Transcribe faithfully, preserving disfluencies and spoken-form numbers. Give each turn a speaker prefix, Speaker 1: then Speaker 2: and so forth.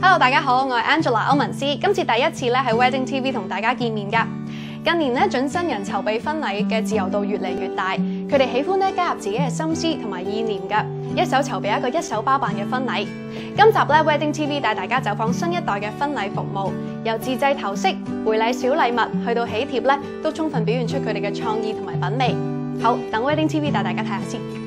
Speaker 1: Hello， 大家好，我係 Angela 歐文思，今次第一次咧喺 Wedding T V 同大家見面㗎。近年咧準新人籌備婚禮嘅自由度越嚟越大，佢哋喜歡咧加入自己嘅心思同埋意念㗎，一手籌備一個一手包辦嘅婚禮。今集咧 Wedding T V 帶大家走訪新一代嘅婚禮服務，由自製頭飾、回禮小禮物去到喜帖咧，都充分表現出佢哋嘅創意同埋品味。好，等 Wedding T V 帶大家睇下先。